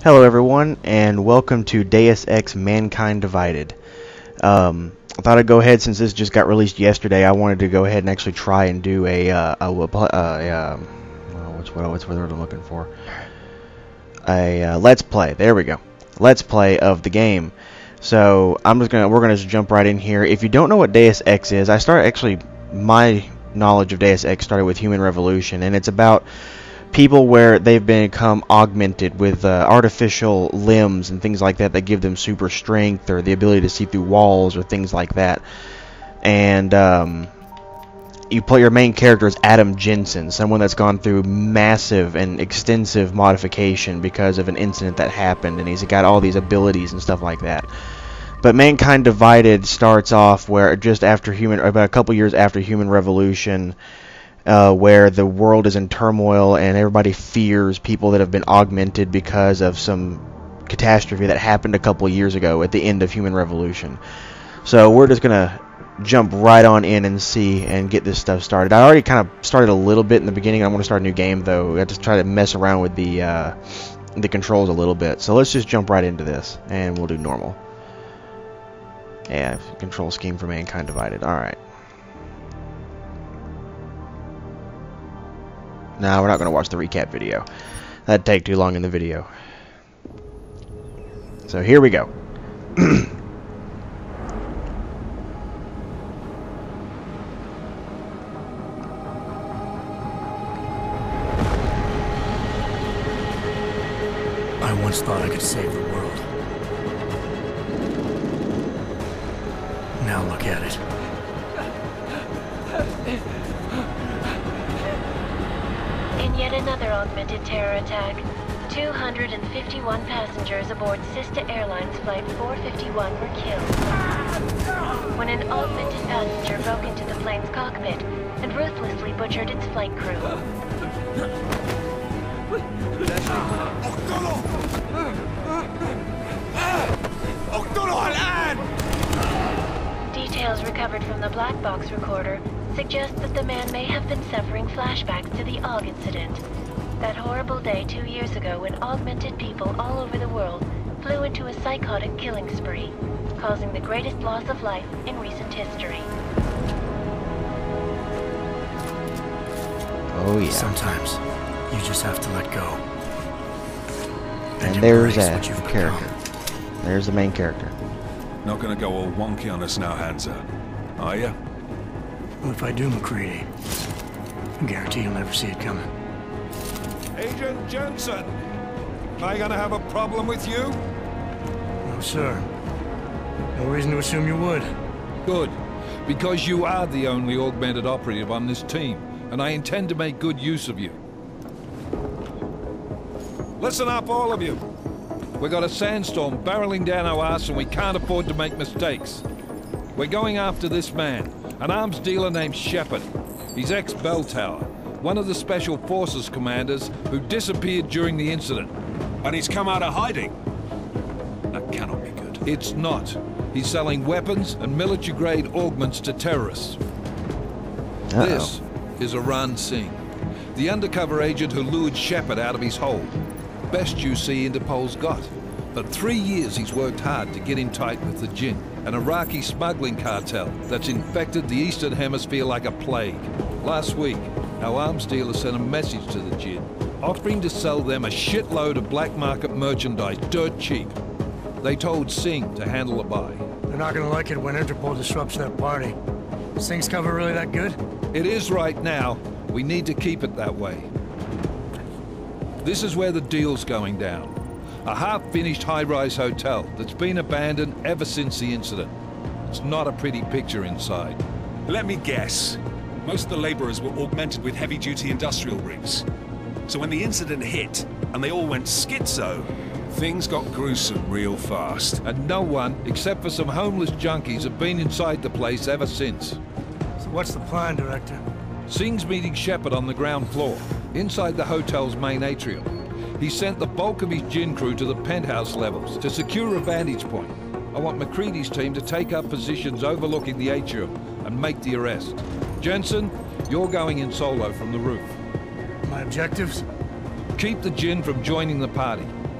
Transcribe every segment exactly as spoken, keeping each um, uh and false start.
Hello everyone, and welcome to Deus Ex Mankind Divided. Um, I thought I'd go ahead, since this just got released yesterday, I wanted to go ahead and actually try and do a, uh, a, a, a um, oh, what's, what, what's what I'm looking for? A uh, Let's Play, there we go. Let's Play of the game. So, I'm just gonna, we're gonna just jump right in here. If you don't know what Deus Ex is, I started, actually, my knowledge of Deus Ex started with Human Revolution, and it's about people where they've become augmented with uh, artificial limbs and things like that that give them super strength or the ability to see through walls or things like that. And um, you play your main character as Adam Jensen, someone that's gone through massive and extensive modification because of an incident that happened, and he's got all these abilities and stuff like that. But Mankind Divided starts off where just after human, about a couple years after Human Revolution, Uh, where the world is in turmoil and everybody fears people that have been augmented because of some catastrophe that happened a couple years ago at the end of Human Revolution. So we're just gonna jump right on in and see and get this stuff started. I already kind of started a little bit in the beginning. I want to start a new game though. I have to try to mess around with the uh, the controls a little bit. So let's just jump right into this and we'll do normal. Yeah, control scheme for Mankind Divided. All right. No, we're not going to watch the recap video. That'd take too long in the video. So here we go. I once thought I could save the world. Now look at it. In yet another augmented terror attack, two hundred fifty-one passengers aboard Sister Airlines Flight four fifty-one were killed when an augmented passenger broke into the plane's cockpit and ruthlessly butchered its flight crew. Details recovered from the black box recorder suggest that the man may have been suffering flashbacks to the Aug incident. That horrible day two years ago when augmented people all over the world flew into a psychotic killing spree, causing the greatest loss of life in recent history. Oh yeah. Sometimes you just have to let go. And, And there's embrace that what you've character. become. There's the main character. Not gonna go all wonky on us now, Hansa, are ya? Well, if I do, McCready, I guarantee you'll never see it coming. Agent Jensen! Am I gonna have a problem with you? No, sir. No reason to assume you would. Good, because you are the only augmented operative on this team, and I intend to make good use of you. Listen up, all of you. We got a sandstorm barreling down our ass and we can't afford to make mistakes. We're going after this man, an arms dealer named Shepard. He's ex-Bell Tower, one of the Special Forces commanders who disappeared during the incident. And he's come out of hiding. That cannot be good. It's not. He's selling weapons and military-grade augments to terrorists. Uh-oh. This is Aran Singh, the undercover agent who lured Shepard out of his hole. Best you see Interpol's got. For three years he's worked hard to get in tight with the Jinn, an Iraqi smuggling cartel that's infected the Eastern Hemisphere like a plague. Last week, our arms dealer sent a message to the Jinn, offering to sell them a shitload of black market merchandise dirt cheap. They told Singh to handle the buy. They're not gonna like it when Interpol disrupts their party. Is Singh's cover really that good? It is right now. We need to keep it that way. This is where the deal's going down. A half-finished high-rise hotel that's been abandoned ever since the incident. It's not a pretty picture inside. Let me guess. Most of the laborers were augmented with heavy-duty industrial rigs. So when the incident hit, and they all went schizo, Things got gruesome real fast. And no one, except for some homeless junkies, have been inside the place ever since. So what's the plan, Director? Singh's meeting Shepard on the ground floor, inside the hotel's main atrium. He sent the bulk of his Jinn crew to the penthouse levels to secure a vantage point. I want McCready's team to take up positions overlooking the atrium and make the arrest. Jensen, you're going in solo from the roof. My objectives? Keep the Jinn from joining the party.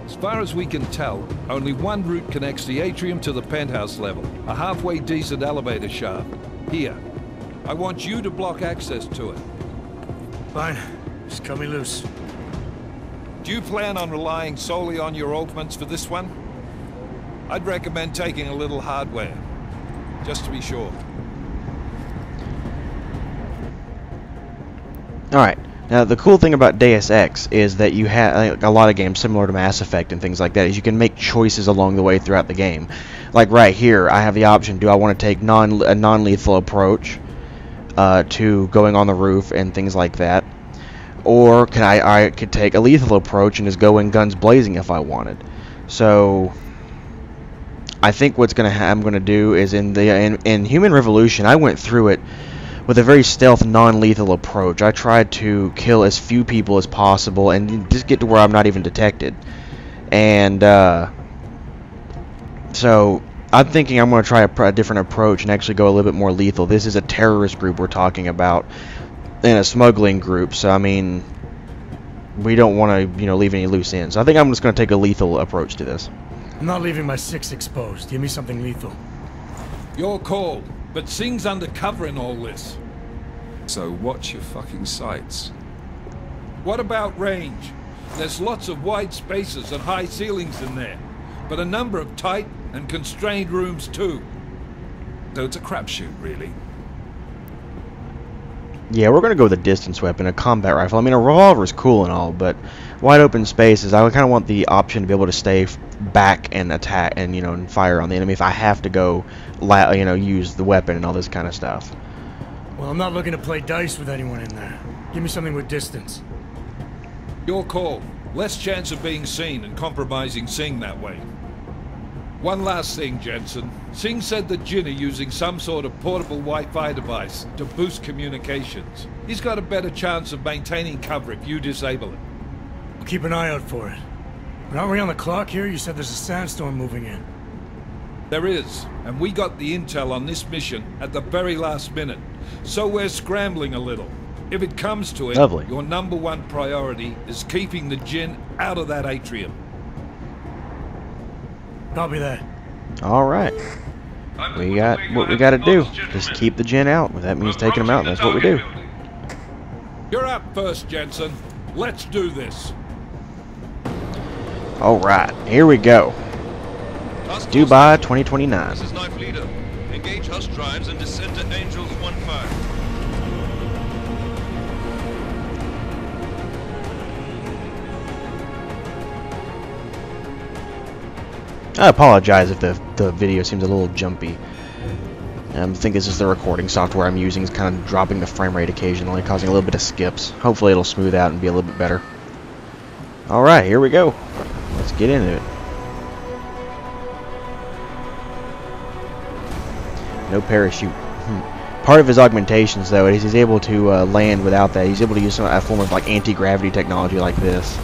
As far as we can tell, only one route connects the atrium to the penthouse level. A halfway decent elevator shaft. Here. I want you to block access to it. Fine. Just cut me loose. Do you plan on relying solely on your augments for this one? I'd recommend taking a little hardware. Just to be sure. Alright. Now, the cool thing about Deus Ex is that you have like, a lot of games similar to Mass Effect and things like that, is you can make choices along the way throughout the game. Like right here, I have the option, do I want to take non a non-lethal approach uh, to going on the roof and things like that? Or can I, I could take a lethal approach and just go in guns blazing if I wanted. So, I think what's gonna ha I'm gonna do is in the in, in Human Revolution, I went through it with a very stealth, non-lethal approach. I tried to kill as few people as possible and just get to where I'm not even detected. And uh, so I'm thinking I'm going to try a, a different approach and actually go a little bit more lethal. This is a terrorist group we're talking about, and a smuggling group. So I mean, we don't want to, you know, leave any loose ends. So I think I'm just going to take a lethal approach to this. I'm not leaving my six exposed. Give me something lethal. Your call. But Singh's undercover in all this. So watch your fucking sights. What about range? There's lots of wide spaces and high ceilings in there, but a number of tight and constrained rooms too. So it's a crapshoot, really. Yeah, we're going to go with a distance weapon, a combat rifle. I mean, a revolver is cool and all, but wide open spaces, I kind of want the option to be able to stay back and attack and, you know, and fire on the enemy if I have to go, you know, use the weapon and all this kind of stuff. Well, I'm not looking to play dice with anyone in there. Give me something with distance. Your call. Less chance of being seen and compromising Singh that way. One last thing, Jensen. Singh said that Jin are using some sort of portable Wi-Fi device to boost communications. He's got a better chance of maintaining cover if you disable it. I'll keep an eye out for it. But aren't we on the clock here? You said there's a sandstorm moving in. There is, and we got the intel on this mission at the very last minute. So we're scrambling a little. If it comes to it, Lovely. Your number one priority is keeping the Jin out of that atrium. Copy that. Alright. We got what we got to do. Just keep the Jin out. That means taking them out. That's what we do. You're up first, Jensen. Let's do this. Alright. Here we go. Dubai twenty twenty-nine. This is Knife Leader. Engage Hush drives and descend to Angels one five. I apologize if the, the video seems a little jumpy. I think this is the recording software I'm using. It's kind of dropping the frame rate occasionally, causing a little bit of skips. Hopefully it'll smooth out and be a little bit better. Alright, here we go. Let's get into it. No parachute. Hmm. Part of his augmentations, though, is he's able to uh, land without that. He's able to use some a form of like anti-gravity technology like this.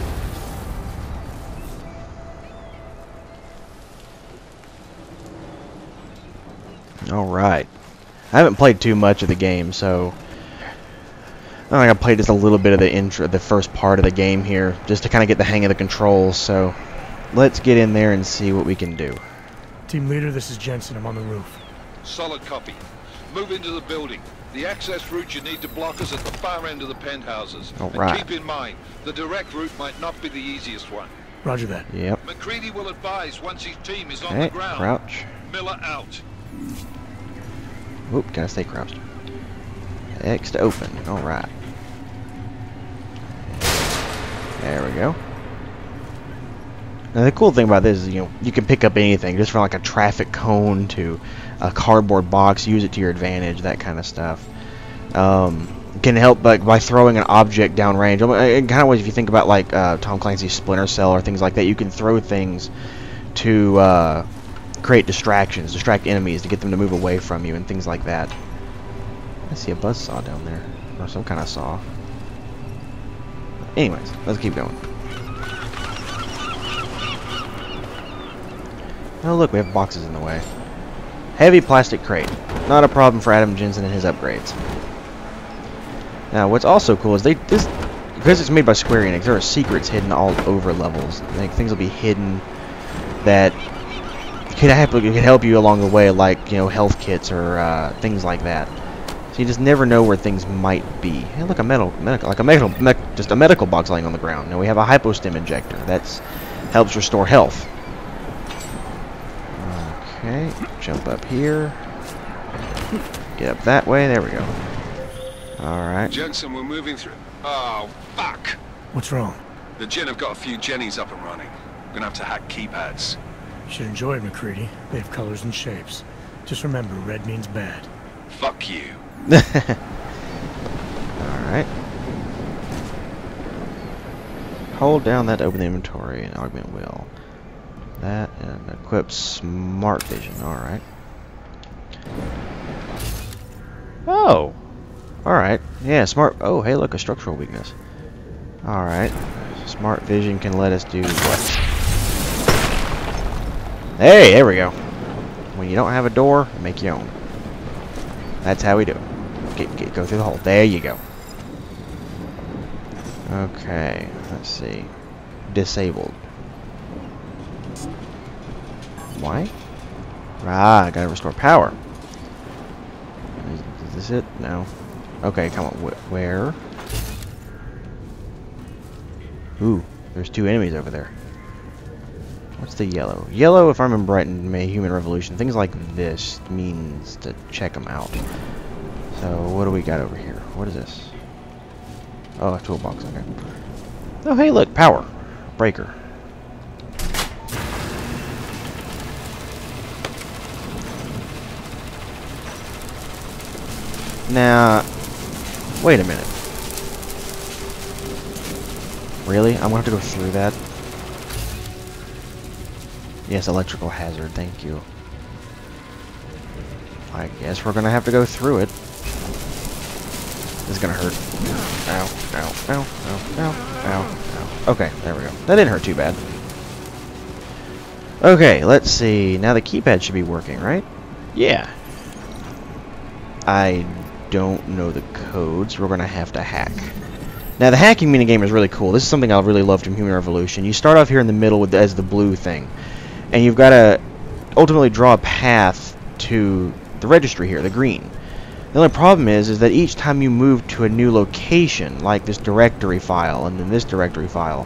Alright. I haven't played too much of the game, so I think I played just a little bit of the intro, the first part of the game here, just to kind of get the hang of the controls. So let's get in there and see what we can do. Team leader, this is Jensen. I'm on the roof. Solid copy. Move into the building. The access route you need to block is at the far end of the penthouses. All and right. keep in mind, the direct route might not be the easiest one. Roger that. Yep. McCready will advise once his team is on Okay, the ground. crouch. Miller out. Oop, gotta stay crouched. X to open. Alright. There we go. Now the cool thing about this is, you know, you can pick up anything, just from like a traffic cone to a cardboard box, use it to your advantage, that kind of stuff. Um, can help like by throwing an object downrange. In kind of ways, if you think about like uh, Tom Clancy's Splinter Cell or things like that, you can throw things to uh, create distractions, distract enemies to get them to move away from you and things like that. I see a buzzsaw down there, or some kind of saw. Anyways, let's keep going. Oh look, we have boxes in the way. Heavy plastic crate. Not a problem for Adam Jensen and his upgrades. Now, what's also cool is they this because it's made by Square Enix, there are secrets hidden all over levels. Like, things will be hidden that could help, could help you along the way, like, you know, health kits or uh, things like that. So you just never know where things might be. Hey, look, a metal, medical, like a medical, me just a medical box laying on the ground. Now we have a hypostim injector. That's helps restore health. Okay, jump up here. Get up that way. There we go. All right. Jensen, we're moving through. Oh, fuck! What's wrong? The Jinn have got a few Jennies up and running. We're gonna have to hack keypads. You should enjoy it, McCready. They have colors and shapes. Just remember, red means bad. Fuck you. Alright. Hold down that to open the inventory and augment will. That and equip smart vision. Alright. Oh! Alright. Yeah, smart. Oh, hey, look, a structural weakness. Alright. Smart vision can let us do what? Hey, there we go. When you don't have a door, make your own. That's how we do it. Get, get, go through the hole. There you go. Okay, let's see. Disabled. Why? Ah, I gotta restore power. Is, is this it? No. Okay, come on. Wh where? Ooh, there's two enemies over there. What's the yellow? Yellow, if I remember right in May Human Revolution, things like this means to check them out. So, what do we got over here? What is this? Oh, a toolbox, okay. Oh, hey, look, power. Breaker. Now, wait a minute. Really? I'm gonna have to go through that? Yes, electrical hazard, thank you. I guess we're gonna have to go through it. This is gonna hurt. Ow, ow, ow, ow, ow, ow, ow. Okay, there we go. That didn't hurt too bad. Okay, let's see. Now the keypad should be working, right? Yeah. I don't know the codes. We're gonna have to hack. Now the hacking minigame is really cool. This is something I really loved in Human Revolution. You start off here in the middle with the, as the blue thing, and you've got to ultimately draw a path to the registry here, the green. The only problem is, is that each time you move to a new location, like this directory file and then this directory file,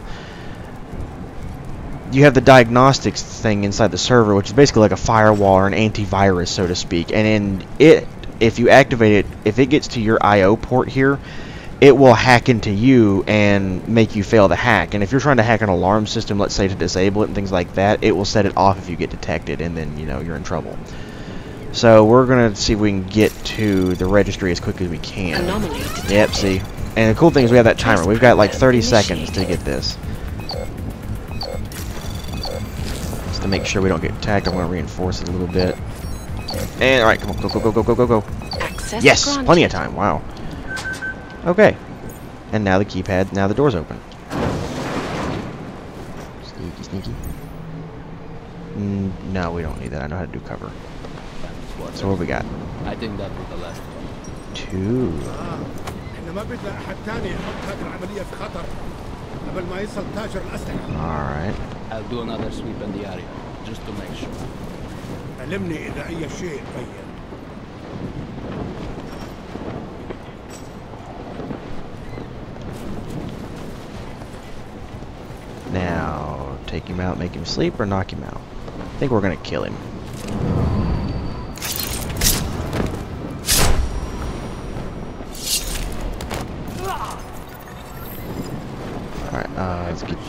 you have the diagnostics thing inside the server, which is basically like a firewall or an antivirus, so to speak. And in it, if you activate it, if it gets to your I O port here, it will hack into you and make you fail the hack. And if you're trying to hack an alarm system, let's say to disable it and things like that, it will set it off if you get detected, and then, you know, you're in trouble. So we're going to see if we can get to the registry as quick as we can. Yep, see. And the cool thing is we have that timer. We've got like thirty seconds to get this. Just to make sure we don't get attacked, I'm going to reinforce it a little bit. And, alright, come on, go, go, go, go, go, go, go. Access Yes, granted. plenty of time, wow. Okay. And now the keypad, now the door's open. Sneaky, sneaky. Mm, no, we don't need that. I know how to do cover. So what we got? I think that was the last one. Two. Alright. I'll do another sweep in the area, just to make sure. Now, take him out, make him sleep, or knock him out? I think we're gonna kill him. Alright, uh, let's get,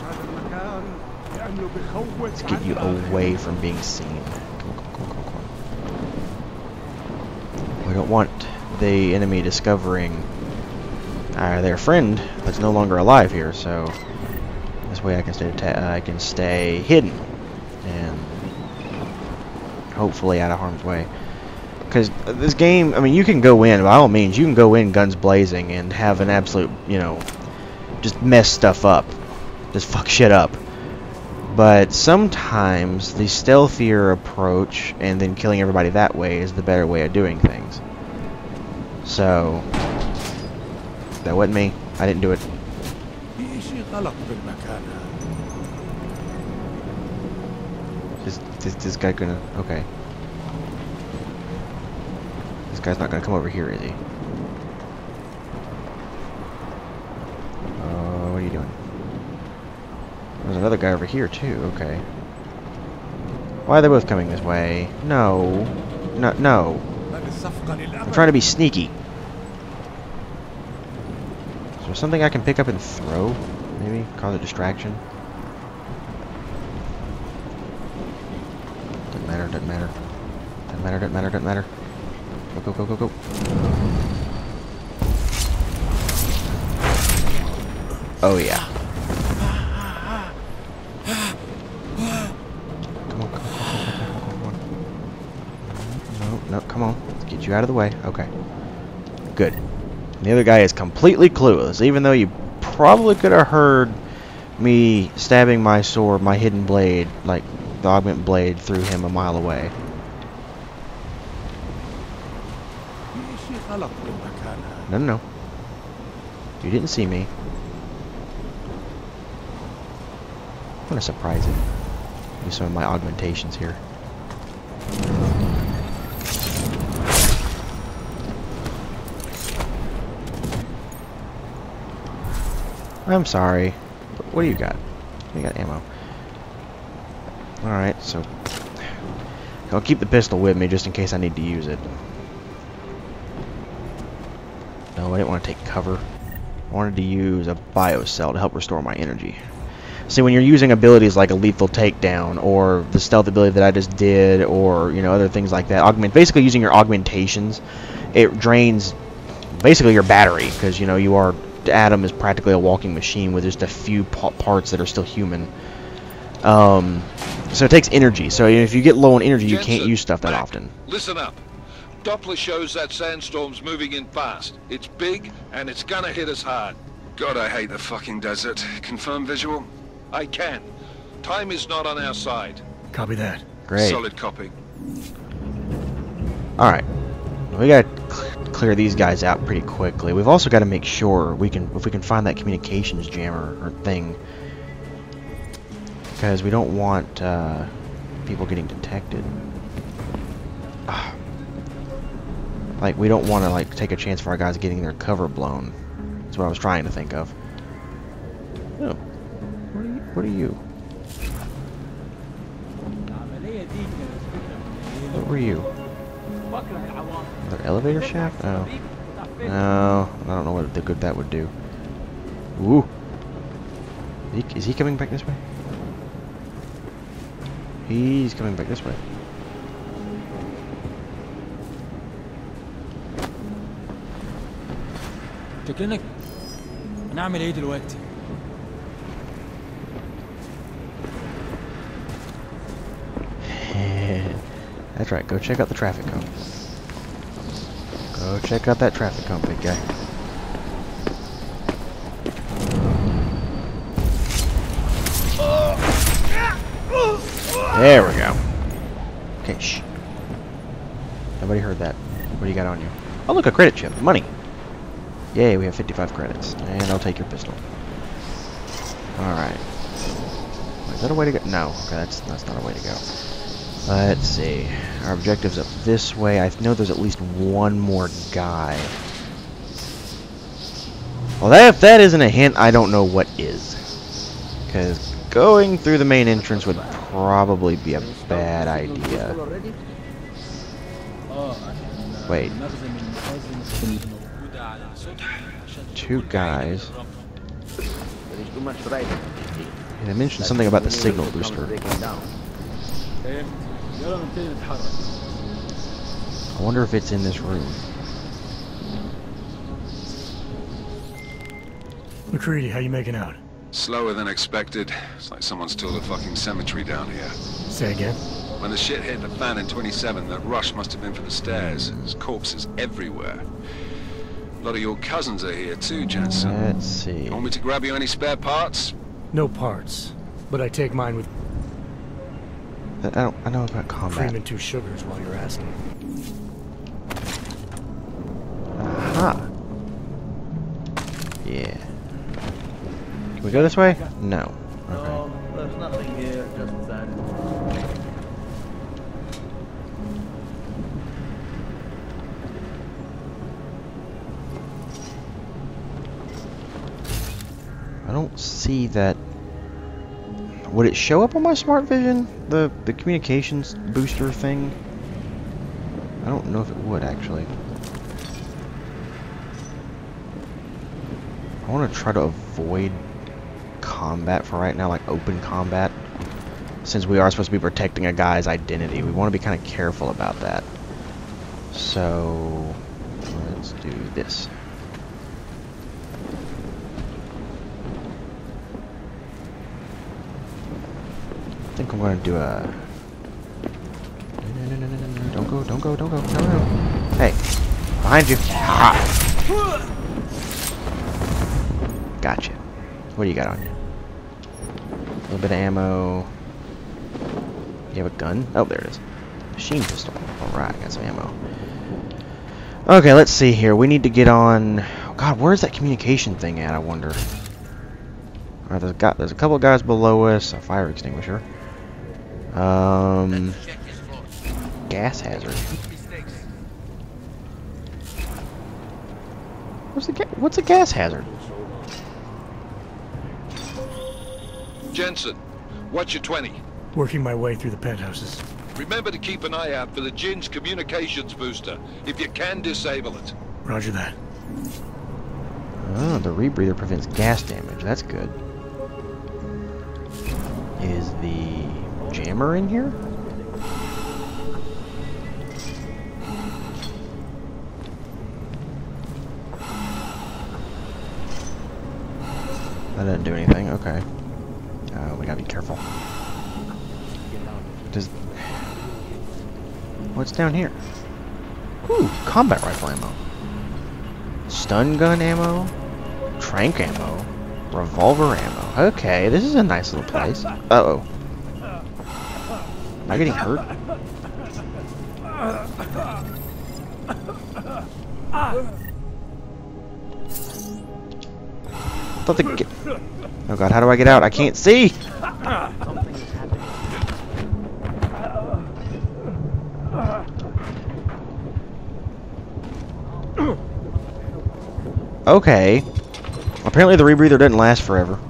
let's get you away from being seen. Come on, come on, come on, come on. We don't want the enemy discovering uh, their friend that's no longer alive here, so this way I can stay uh, I can stay hidden and hopefully out of harm's way. Because this game, I mean, you can go in, by all means, you can go in guns blazing and have an absolute, you know, just mess stuff up. Just fuck shit up. But sometimes the stealthier approach and then killing everybody that way is the better way of doing things. So, that wasn't me. I didn't do it. Is this, this guy gonna... Okay. This guy's not gonna come over here, is he? Uh, what are you doing? There's another guy over here, too. Okay. Why are they both coming this way? No. No, no. I'm trying to be sneaky. Is there something I can pick up and throw? Maybe? Cause a distraction? Doesn't matter, doesn't matter. Doesn't matter, doesn't matter, doesn't matter. Go, go, go, go, go. Oh, yeah. Come on, come on, come on, come on, come on. No, no, come on. Let's get you out of the way. Okay. Good. And the other guy is completely clueless, even though you probably could have heard me stabbing my sword, my hidden blade, like the augment blade, through him a mile away. No, no, no. You didn't see me. I'm gonna surprise him. Use some of my augmentations here. I'm sorry. But what do you got? You got ammo. Alright, so I'll keep the pistol with me just in case I need to use it. No, I didn't want to take cover. I wanted to use a biocell to help restore my energy. See, when you're using abilities like a lethal takedown or the stealth ability that I just did, or you know, other things like that, augment basically using your augmentations, it drains basically your battery, because you know you are Adam is practically a walking machine with just a few pa parts that are still human. Um, so it takes energy. So if you get low on energy, you Jensen, can't use stuff that back. often. Listen up. Doppler shows that sandstorm's moving in fast. It's big, and it's gonna hit us hard. God, I hate the fucking desert. Confirm visual? I can. Time is not on our side. Copy that. Great. Solid copy. All right. We gotta cl clear these guys out pretty quickly. We've also got to make sure we can, if we can find that communications jammer or thing, because we don't want uh, people getting detected. Ah. Like we don't want to like take a chance for our guys getting their cover blown. That's what I was trying to think of. Oh, what are you? What are you? What were you? Another elevator shaft? Oh. No, I don't know what the good that would do. Ooh. Is he, is he coming back this way? He's coming back this way. شكلنا هنعمل ايه دلوقتي؟ That's right, go check out the traffic cone. Go check out that traffic cone, big guy. There we go. Okay, shh. Nobody heard that. What do you got on you? Oh, look, a credit chip. Money. Yay, we have fifty-five credits. And I'll take your pistol. Alright. Is that a way to go? No. Okay, that's, that's not a way to go. Let's see. Our objective's up this way. I know there's at least one more guy. Well, that, if that isn't a hint, I don't know what is. Because going through the main entrance would probably be a bad idea. Wait. Two guys. They mentioned something about the signal booster. I wonder if it's in this room. McCready, how you making out? Slower than expected. It's like someone's tilled a fucking cemetery down here. Say again? When the shit hit the fan in twenty-seven, that rush must have been for the stairs. There's corpses everywhere. A lot of your cousins are here too, Jensen. Let's see. You want me to grab you any spare parts? No parts, but I take mine with I don't. I know about combat. cream and two sugars while you're asking. Aha. Yeah. Can we go this way? No. Okay. No, there's nothing here, just that. I don't see that. Would it show up on my smart vision? The the communications booster thing? I don't know if it would actually. I want to try to avoid combat for right now, like open combat. Since we are supposed to be protecting a guy's identity, we want to be kind of careful about that. So let's do this. I think I'm gonna do a. No, no, no, no, no, no! Don't go! Don't go! Don't go! No, no! Hey, behind you! Ha! Gotcha. What do you got on you? A little bit of ammo. You have a gun? Oh, there it is. Machine pistol. All right, got some ammo. Okay, let's see here. We need to get on. Oh, God, where's that communication thing at? I wonder. All right, there's got there's a couple of guys below us. A fire extinguisher. Um, gas hazard. What's the ga what's a gas hazard? Jensen, what's your twenty? Working my way through the penthouses. Remember to keep an eye out for the Jinn's communications booster. If you can, disable it. Roger that. Oh, the rebreather prevents gas damage. That's good. Is the jammer in here? That didn't do anything. Okay. Uh, we gotta be careful. Does what's down here? Ooh, combat rifle ammo. Stun gun ammo. Trank ammo. Revolver ammo. Okay, this is a nice little place. Uh oh. Am I getting hurt? I thought the get. Oh God, how do I get out? I can't see. Okay. Apparently the rebreather didn't last forever.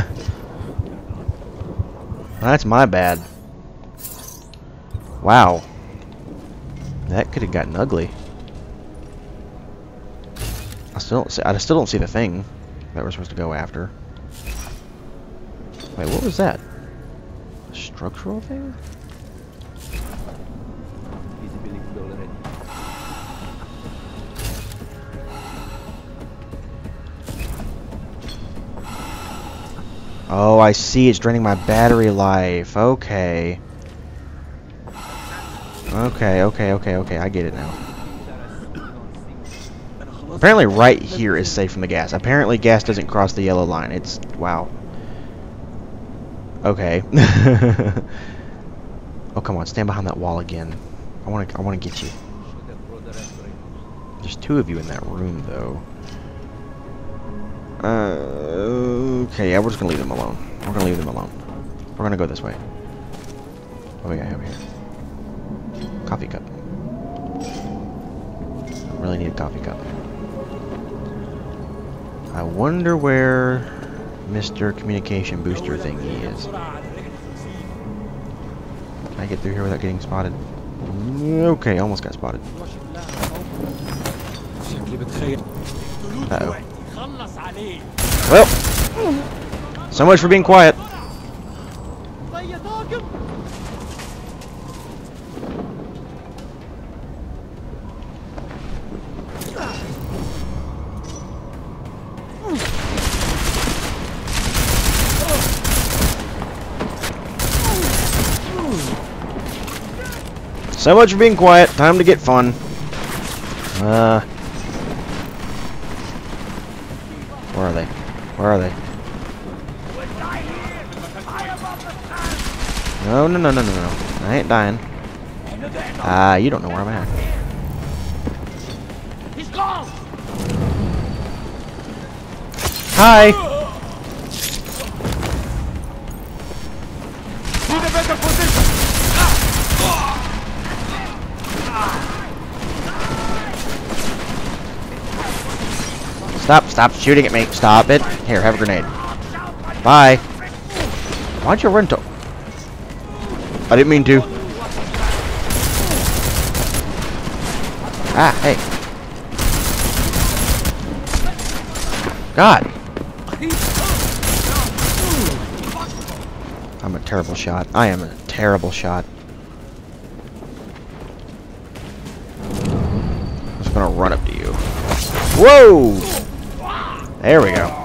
That's my bad. Wow. That could have gotten ugly. I still don't see, I still don't see the thing that we're supposed to go after. Wait, what was that? A structural thing? Oh, I see. It's draining my battery life. Okay. Okay, okay, okay, okay. I get it now. Apparently right here is safe from the gas. Apparently gas doesn't cross the yellow line. It's... wow. Okay. Oh, come on. Stand behind that wall again. I want to I want to get you. There's two of you in that room, though. Uh, okay, yeah, we're just gonna leave them alone. We're gonna leave them alone. We're gonna go this way. What do we got over here? Coffee cup. I really need a coffee cup. I wonder where Mister Communication Booster thingy is. Can I get through here without getting spotted? Okay, almost got spotted. Uh-oh. Well, so much for being quiet. So much for being quiet. Time to get fun. Uh, where are they? Where are they? No, no, no, no, no, no. I ain't dying. Ah, uh, you don't know where I'm at. He's gone. Hi. Stop, stop shooting at me. Stop it. Here, have a grenade. Bye. Why'd you run to... I didn't mean to. Ah, hey. God. I'm a terrible shot. I am a terrible shot. I'm just gonna run up to you. Whoa! There we go.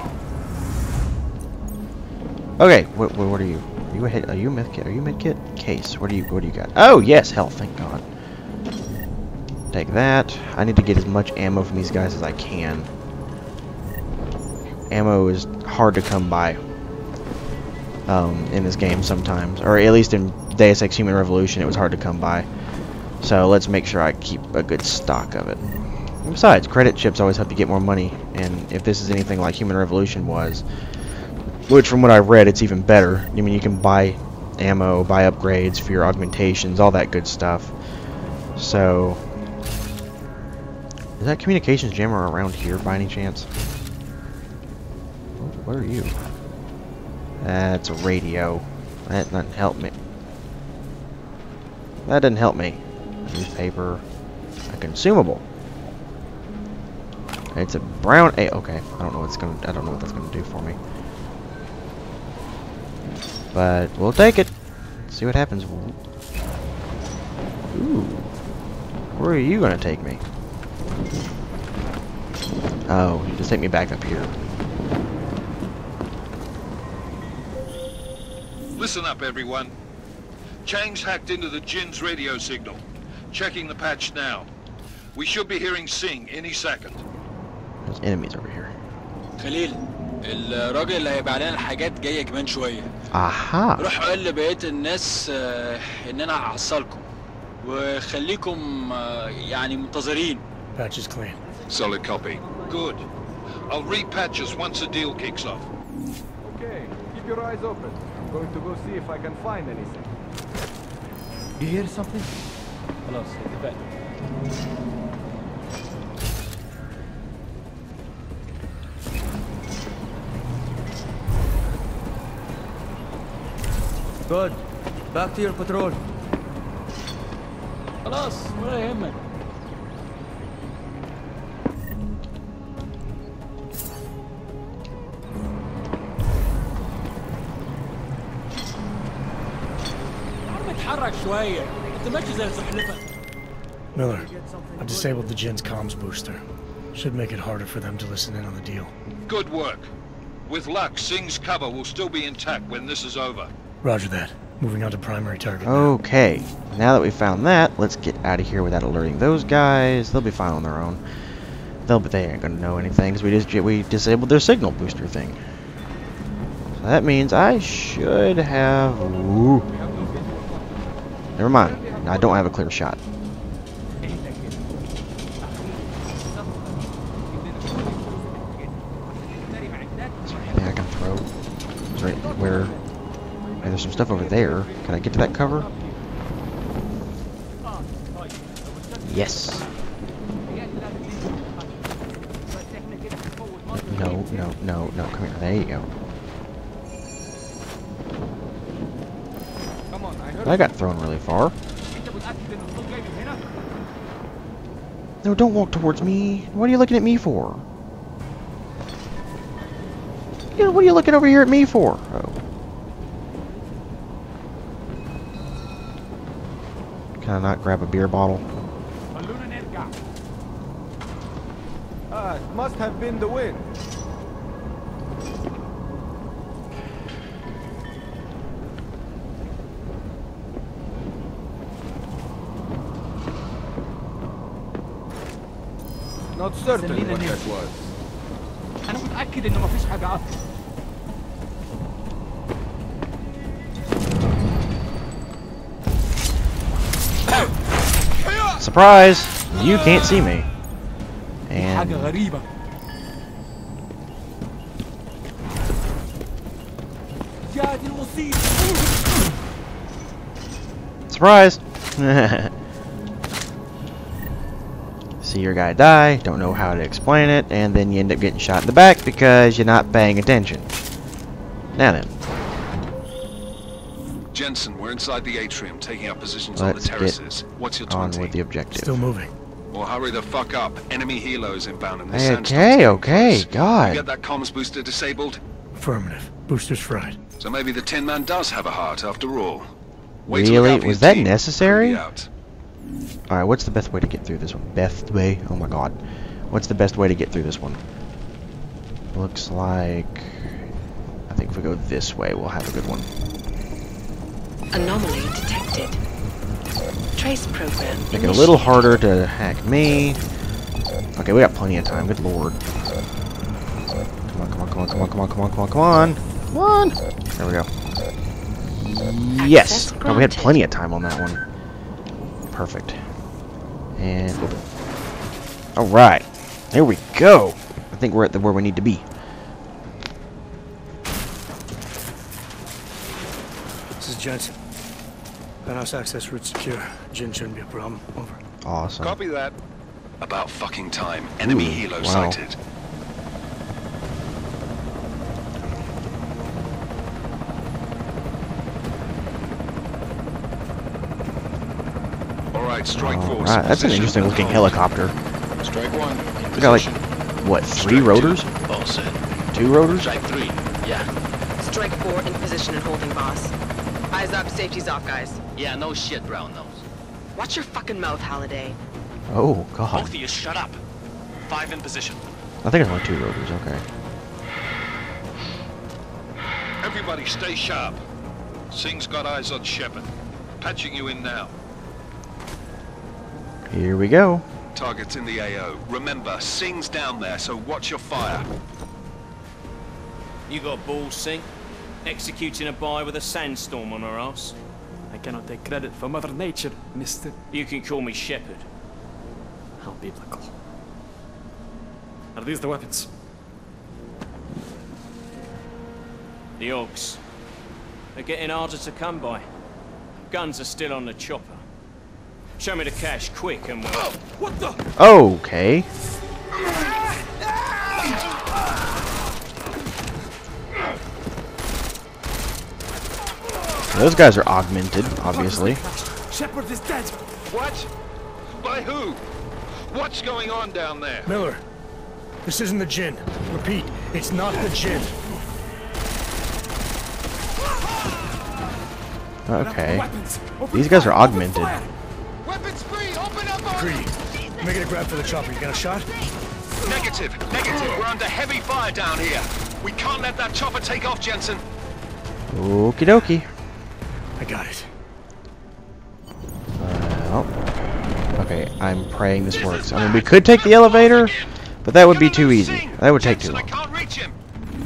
Okay, what, what, what are you? Are you a hit? Are you a medkit? Are you a medkit? Case. What do you? What do you got? Oh yes, health. Thank God. Take that. I need to get as much ammo from these guys as I can. Ammo is hard to come by um, in this game sometimes, or at least in Deus Ex Human Revolution, it was hard to come by. So let's make sure I keep a good stock of it. And besides, credit chips always help you get more money, and if this is anything like Human Revolution was, which from what I've read, it's even better. I mean, you can buy ammo, buy upgrades for your augmentations, all that good stuff. So, is that communications jammer around here by any chance? Where are you? That's a radio. That doesn't help me. That doesn't help me. Newspaper. A consumable. It's a brown A. Okay, I don't know what's gonna. I don't know what that's gonna do for me. But we'll take it. See what happens. Ooh. Where are you gonna take me? Oh, you just take me back up here. Listen up, everyone. Chang's hacked into the Jinn's radio signal. Checking the patch now. We should be hearing Singh any second. There's enemies over here. خليل الراجل اللي هيبقى علينا الحاجات جايه كمان شويه. اها. روح قول لبقيه الناس ان انا هحصلكم وخليكم يعني منتظرين. Patch is clean. Solid copy. Good. I'll repatch us once the deal kicks off. Okay, keep your eyes open. I'm going to go see if I can find anything. You hear something? خلاص اتفقنا. Good. Back to your patrol. خلاص ولا يهمك. اتحرك شوية. انت ماشي زي الزحلفة. Miller, I've disabled the Jinn's comms booster. Should make it harder for them to listen in on the deal. Good work. With luck, Singh's cover will still be intact when this is over. Roger that. Moving on to primary target. Okay, now that we found that, let's get out of here without alerting those guys. They'll be fine on their own. They'll be they ain't gonna know anything because we just we disabled their signal booster thing. So that means I should have. Ooh. Never mind. I don't have a clear shot. Is there anything I can throw? Is there where? Hey, there's some stuff over there. Can I get to that cover? Yes. No, no, no, no. Come here. There you go. I got thrown really far. No, don't walk towards me. What are you looking at me for? What are you looking over here at me for? Oh. Can I not grab a beer bottle? Ah, it must have been the wind. Not certain what that was. أنا متأكد إنه مفيش حاجة أكتر. Surprise! You can't see me. And حاجة غريبة. يا دي المصيبة. Surprise! See your guy die, don't know how to explain it, and then you end up getting shot in the back because you're not paying attention. Now then. Jensen, we're inside the atrium, taking up positions Let's on the terraces. What's your on twenty? with the objective. Still moving. Well, hurry the fuck up. Enemy helos inbound in the Hey, sandstorm's okay, getting okay, close. God. You get that comms booster disabled? Affirmative. Booster's fried. So maybe the Tin Man does have a heart after all. Wait Really? Was that necessary? Out. Alright, what's the best way to get through this one? Best way? Oh my god. What's the best way to get through this one? Looks like... I think if we go this way, we'll have a good one. Anomaly detected. Trace program. Make it a little harder to hack me. Okay, we got plenty of time. Good lord. Come on, come on, come on, come on, come on, come on, come on, come on. Come on! There we go. Yes! Oh, we had plenty of time on that one. Perfect. And open. Alright. There we go. I think we're at the where we need to be. This is Jensen. Penthouse access route secure. Jin shouldn't be a problem. Over. Awesome. Copy that. About fucking time. Enemy Ooh, helo wow. sighted. Alright, strike force. Alright, that's an interesting looking helicopter. Strike one. We got like, what, three rotors? All set. Two rotors? Strike three. Yeah. Strike four in position and holding, boss. Eyes up, safety's off, guys. Yeah, no shit, brown nose. Watch your fucking mouth, Halliday. Oh, God. Both of you, shut up. Five in position. I think it's only two rotors, okay. Everybody stay sharp. Singh's got eyes on Shepard. Patching you in now. Here we go. Target's in the A O. Remember, Singh's down there, so watch your fire. You got balls, Singh? Executing a buy with a sandstorm on our ass? I cannot take credit for Mother Nature, mister. You can call me Shepard. How biblical. Are these the weapons? The Augs. They're getting harder to come by. Guns are still on the chopper. Show me the cash, quick, and we'll... Oh, what the? Okay. Those guys are augmented, obviously. Shepard is dead. What? By who? What's going on down there? Miller, this isn't the Jinn. Repeat, it's not the Jinn. Okay. These guys are augmented. Weapons free! Open up! Greedy. Make it a grab for the chopper. You got a shot? Negative. Negative. We're under heavy fire down here. We can't let that chopper take off, Jensen. Okie dokie. I got it. Uh, oh. Okay, I'm praying this works. I mean, we could take the elevator, but that would be too easy. That would take too long. I can't reach him.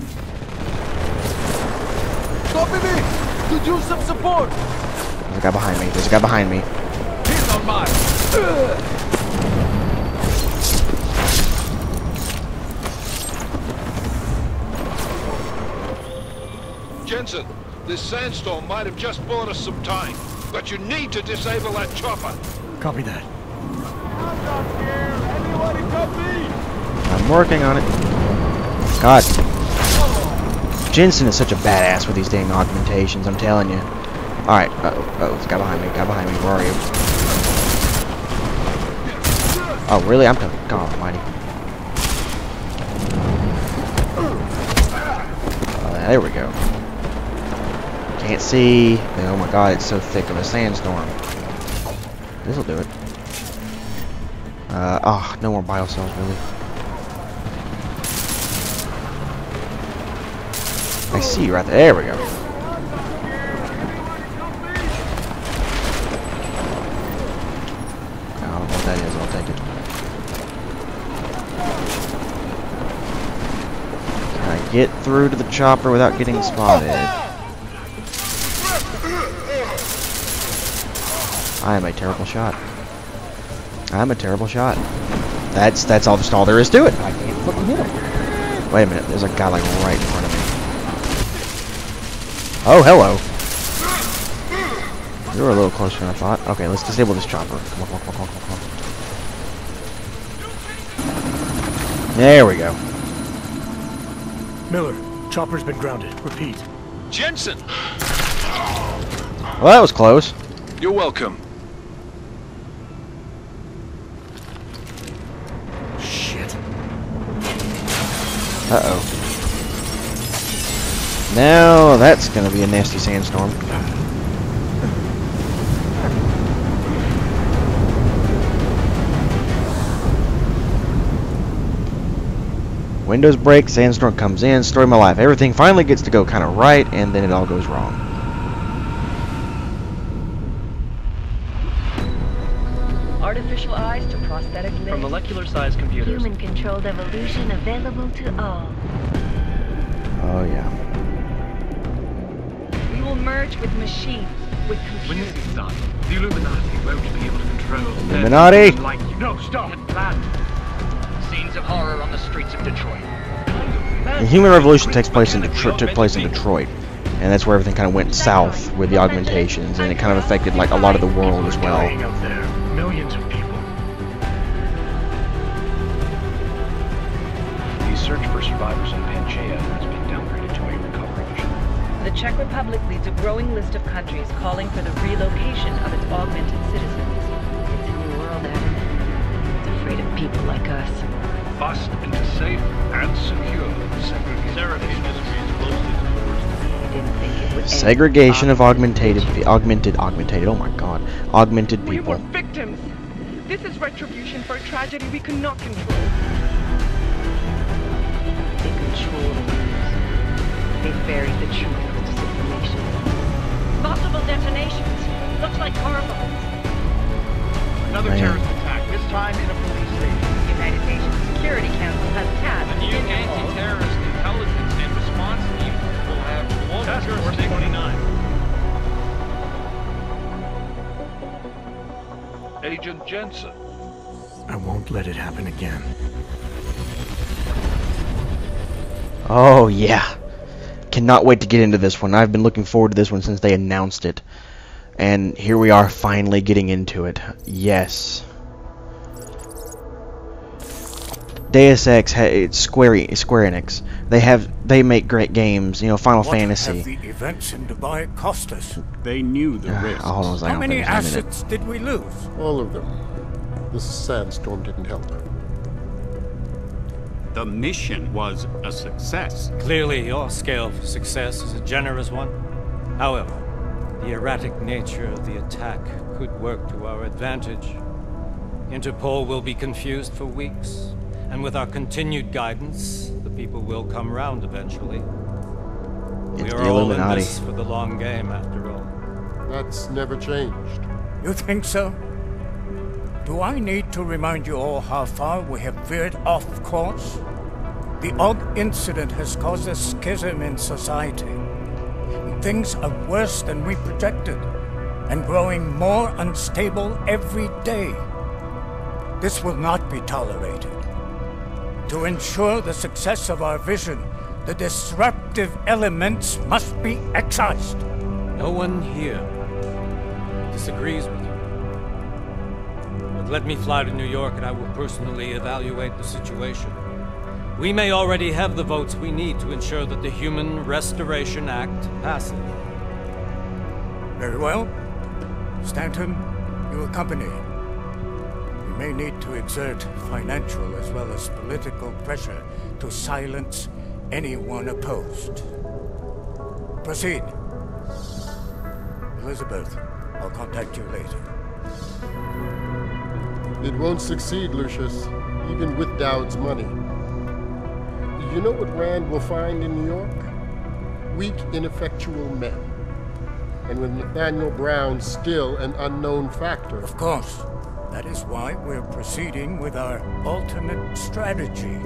Copy me! Could use some support! There's a guy behind me. There's a guy behind me. He's on mine! Jensen, this sandstorm might have just bought us some time, but you need to disable that chopper. Copy that. I'm working on it. God. Jensen is such a badass with these dang augmentations, I'm telling you. Alright, uh oh, oh, there's a guy behind me, guy behind me, where are you? Oh, really? I'm coming. God almighty. Oh, there we go. Can't see. Oh my god, it's so thick of a sandstorm. This'll do it. Uh, oh, no more biocells, really. I see you right there. There we go. I don't know what that is. I'll take it. Can I get through to the chopper without getting spotted? I am a terrible shot. I'm a terrible shot. That's that's all just all there is to it. I can't fucking hit him. Wait a minute. There's a guy like right in front of me. Oh, hello. You were a little closer than I thought. Okay, let's disable this chopper. Come on, come on, come on, come on, come on. There we go. Miller, chopper's been grounded. Repeat. Jensen! Well, that was close. You're welcome. Shit. Uh-oh. Now that's gonna be a nasty sandstorm. Windows break, sandstorm comes in, story of my life. Everything finally gets to go kind of right, and then it all goes wrong. Artificial eyes to prosthetic limbs. From molecular-sized computers. Human-controlled evolution available to all. Oh yeah. We will merge with machines, with computers. When this is done, the Illuminati won't be able to control Illuminati? like you. No, stop! Plan. Scenes of horror on the streets of Detroit. The human revolution takes place in Detroit, took place in Detroit, and that's where everything kind of went south with the augmentations, and it kind of affected like a lot of the world as well. Up there, millions of people. The search for survivors in Pangaea has been downgraded to a recovery mission. The Czech Republic leads a growing list of countries calling for the relocation of its augmented citizens. It's a new world, Adam. It's afraid of people like us. Bust into safe and secure segregation. I didn't think it would end. Segregation of augmentated, augmented, augmentated. Oh my God, augmented We people. were victims. This is retribution for a tragedy we could not control. They control the news. They buried the truth with disinformation. Possible detonations. Looks like car bombs. Another Man. terrorist attack, this time in a police station. The United Nations Security Council has tasked The new anti-terrorist intelligence and response team will have global jurisdiction. twenty-nine. Agent Jensen. I won't let it happen again. Oh yeah. Cannot wait to get into this one. I've been looking forward to this one since they announced it. And here we are finally getting into it. Yes. Deus Ex, it's Square, Square Enix. They have, they make great games. You know, Final what Fantasy. Have the events in Dubai cost us? They knew the risk. Oh, hold on a second. How many assets did we lose? All of them. This sandstorm didn't help. The mission was a success. Clearly, your scale of success is a generous one. However, the erratic nature of the attack could work to our advantage. Interpol will be confused for weeks, and with our continued guidance, the people will come round eventually. It's we the are all in Illuminati. this for the long game, after all. That's never changed. You think so? Do I need to remind you all how far we have veered off course? The Og incident has caused a schism in society. Things are worse than we projected, and growing more unstable every day. This will not be tolerated. To ensure the success of our vision, the disruptive elements must be excised. No one here disagrees with you. But let me fly to New York and I will personally evaluate the situation. We may already have the votes we need to ensure that the Human Restoration Act passes. Very well. Stanton, you accompany. We may need to exert financial as well as political pressure to silence anyone opposed. Proceed. Elizabeth, I'll contact you later. It won't succeed, Lucius, even with Dowd's money. You know what Rand will find in New York? Weak, ineffectual men. And with Nathaniel Brown still an unknown factor. Of course. That is why we're proceeding with our alternate strategy.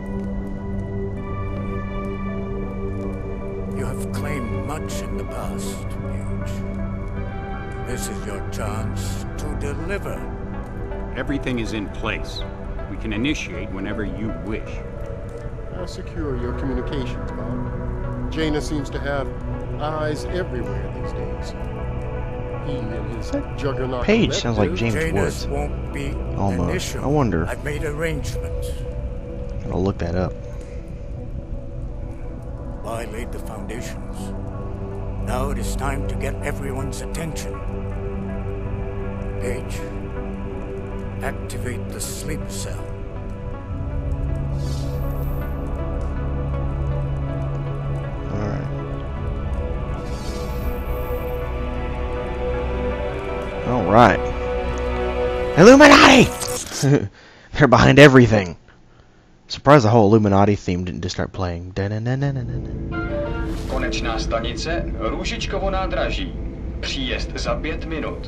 You have claimed much in the past, Huge. This is your chance to deliver. Everything is in place. We can initiate whenever you wish. How secure your communications, Bob? Jaina seems to have eyes everywhere these days. Juggernaut Page sounds like James Janus Woods. won't be an Almost. issue. I wonder. I've made arrangements. I'll look that up. I laid the foundations. Now it is time to get everyone's attention. Page, activate the sleep cell. Alright. Alright. Illuminati! They're behind everything. Surprised the whole Illuminati theme didn't just start playing. Konečná stanice Růžičkovo nádraží. Příjezd za pět minut.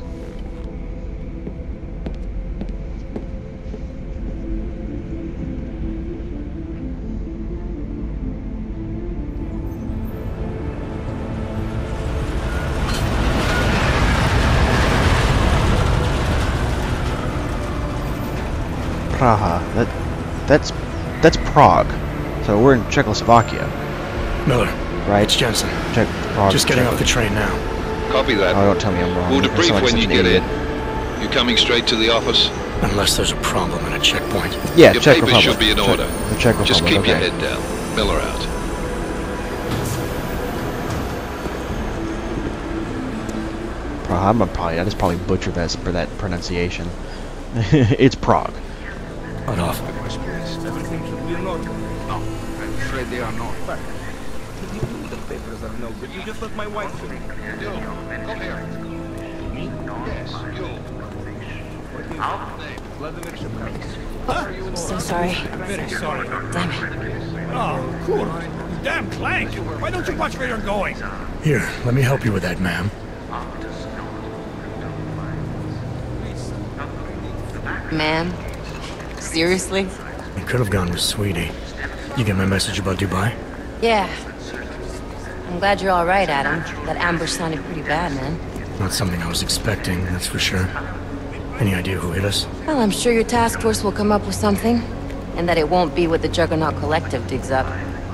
Praha. That, that's, that's Prague. So we're in Czechoslovakia. Miller. Right? It's Jensen. Czech, Prague, Just getting Czech. off the train now. Copy that. Oh, don't tell me I'm wrong. We'll I debrief sound like when such you an get idiot. in. You coming straight to the office? Unless there's a problem at a checkpoint. Yeah, Your Czech papers Republic. should be in Czech- order. the Czech Republic. Just keep okay. your head down. Miller out. Prague. I'm a probably. I just probably butchered that for that pronunciation. It's Prague. Cut off. Everything should be in order. No, I'm afraid they are not. But the papers are no good. You just let my wife do it. You, come here. Me? Yes, you. Vladimir Shapiro. I'm so sorry. I'm very sorry. Damn it. Oh, cool. Damn Clank. Why don't you watch where you're going? Here, let me help you with that, ma'am. Man? Seriously? You could have gone with Sweetie. You get my message about Dubai? Yeah. I'm glad you're all right, Adam. That ambush sounded pretty bad, man. Not something I was expecting, that's for sure. Any idea who hit us? Well, I'm sure your task force will come up with something. And that it won't be what the Juggernaut Collective digs up.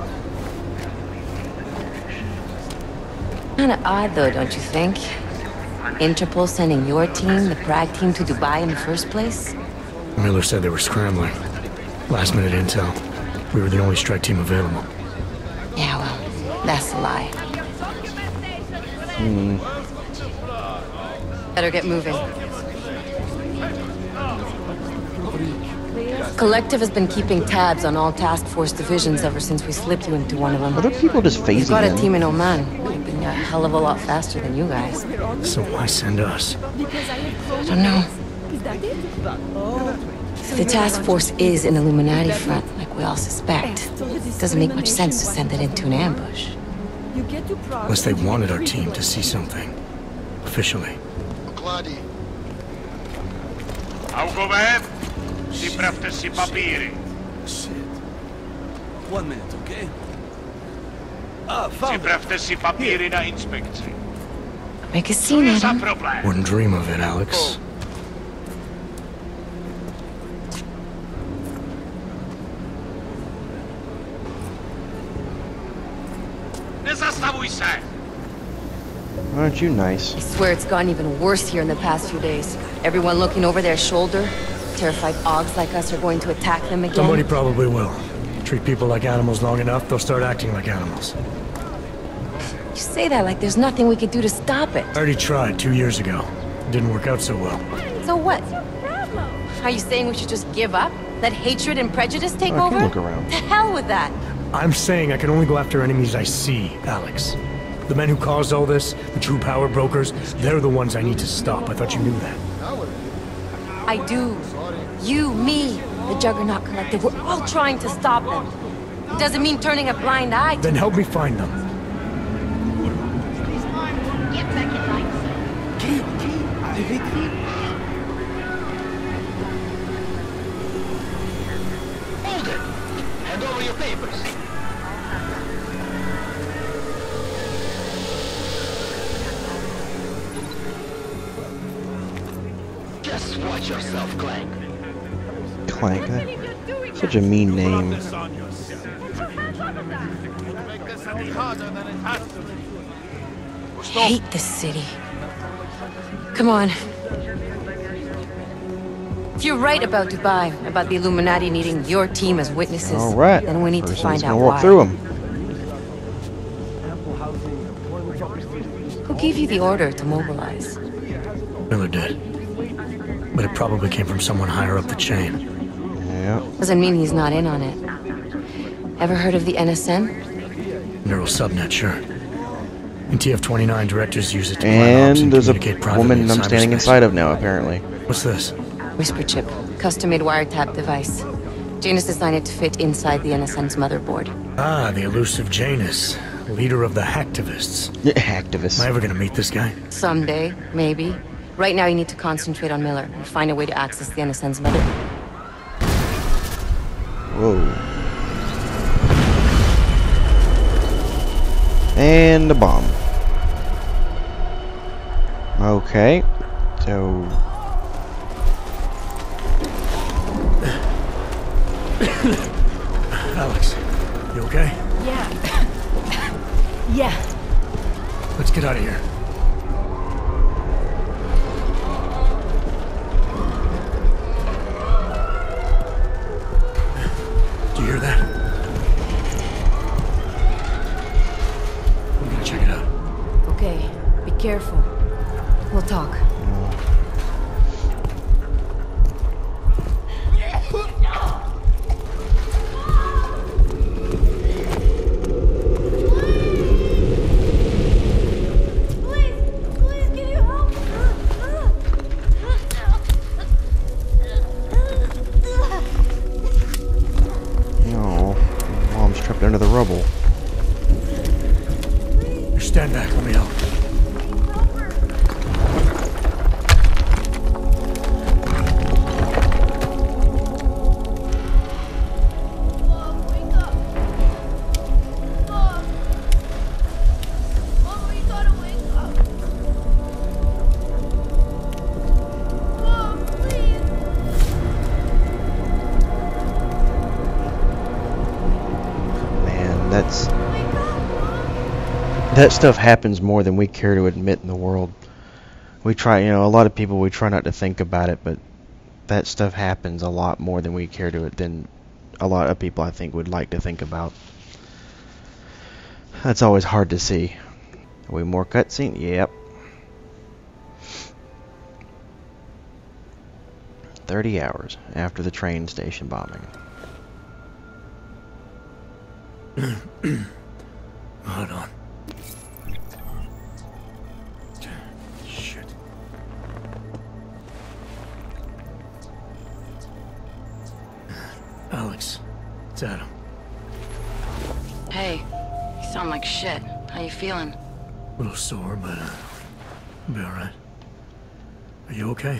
Kinda odd, though, don't you think? Interpol sending your team, the Prague team, to Dubai in the first place? Miller said they were scrambling. Last minute intel. We were the only strike team available. Yeah, well, that's a lie. Hmm. Better get moving. Collective has been keeping tabs on all task force divisions ever since we slipped you into one of them. Are there people just We've phasing got a in? team in Oman. We've been a hell of a lot faster than you guys. So why send us? I don't know. If the task force is an Illuminati front, like we all suspect, it doesn't make much sense to send it into an ambush. Unless they wanted our team to see something. Officially. Augové, připravte si papíry. Shit. One minute, okay? Ah, found it. Připravte si papíry na inspekci. Make a scene, Za Adam. problém. Wouldn't dream of it, Alex. Nezastavuj se. Aren't you nice? I swear it's gotten even worse here in the past few days. Everyone looking over their shoulder. Terrified Augs like us are going to attack them again. Somebody probably will. Treat people like animals long enough, they'll start acting like animals. You say that like there's nothing we could do to stop it. I already tried two years ago. Didn't work out so well. So what? Are you saying we should just give up? Let hatred and prejudice take I can over? look around. To hell with that! I'm saying I can only go after enemies I see, Alex. The men who caused all this, the true power brokers, they're the ones I need to stop. I thought you knew that. I do. You, me, the Juggernaut Collective, we're all trying to stop them. It doesn't mean turning a blind eye to Then help me find them. Get back in line, Hold it. Hand over your papers. Just watch yourself, Clank. Clank. That, such a mean name. Make this any harder than it has to be. hate this city. Come on. If you're right about Dubai, about the Illuminati needing your team as witnesses, all right. then we need First to find out gonna walk why. through them. Who gave you the order to mobilize? Miller did. But it probably came from someone higher up the chain. Yeah. Doesn't mean he's not in on it. Ever heard of the N S N? Neural subnet, sure. And T F twenty-nine directors use it to plan ops And and there's a communicate privately woman in I'm standing cyberspace. inside of now, apparently. What's this? Whisper chip. Custom-made wiretap device. Janus designed it to fit inside the N S N's motherboard. Ah, the elusive Janus. Leader of the hacktivists. Yeah, hacktivists. Am I ever gonna meet this guy? Someday, maybe. Right now you need to concentrate on Miller and find a way to access the N S N's motherboard. Whoa. And the bomb. Okay. So... Alex, you okay? Yeah. Yeah. Let's get out of here. Do you hear that? I'm gonna check it out. Okay, be careful. We'll talk. Under the rubble. Stand back, let me help. That's that stuff happens more than we care to admit in the world. We try, you know, a lot of people, we try not to think about it, but that stuff happens a lot more than we care to it than a lot of people I think would like to think about. That's always hard to see. Are we more cutscene? Yep. Thirty hours after the train station bombing. Hold on. Shit. Alex, it's Adam. Hey, you sound like shit. How you feeling? A little sore, but uh, I'll be alright. Are you okay?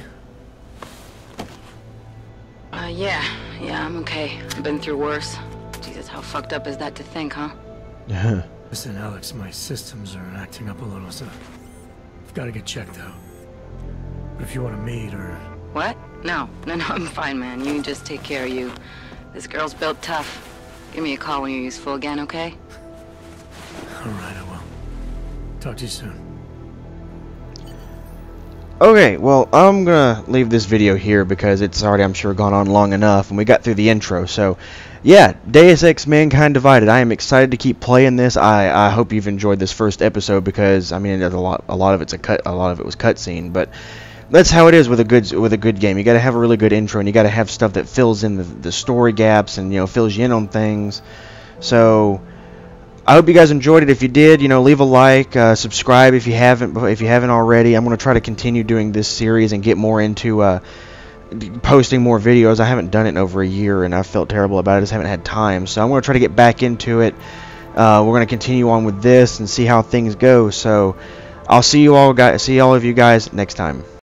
Uh, yeah. Yeah, I'm okay. I've been through worse. Jesus, how fucked up is that to think, huh? Yeah. Listen, Alex, my systems are acting up a little, so I've got to get checked out. But if you want to meet or... What? No. No, no, I'm fine, man. You just take care of you. This girl's built tough. Give me a call when you're useful again, okay? Alright, I will. Talk to you soon. Okay, well, I'm gonna leave this video here because it's already, I'm sure, gone on long enough, and we got through the intro, so... Yeah, Deus Ex Mankind Divided. I am excited to keep playing this. I, I hope you've enjoyed this first episode because I mean there's a lot a lot of it's a cut a lot of it was cutscene, but that's how it is with a good with a good game. You got to have a really good intro and you got to have stuff that fills in the, the story gaps and you know fills you in on things. So I hope you guys enjoyed it. If you did, you know, leave a like, uh, subscribe if you haven't if you haven't already. I'm going to try to continue doing this series and get more into uh posting more videos. I haven't done it in over a year and I felt terrible about it. I just haven't had time, so I'm going to try to get back into it. Uh, we're going to continue on with this and see how things go, so I'll see you all guys see all of you guys next time.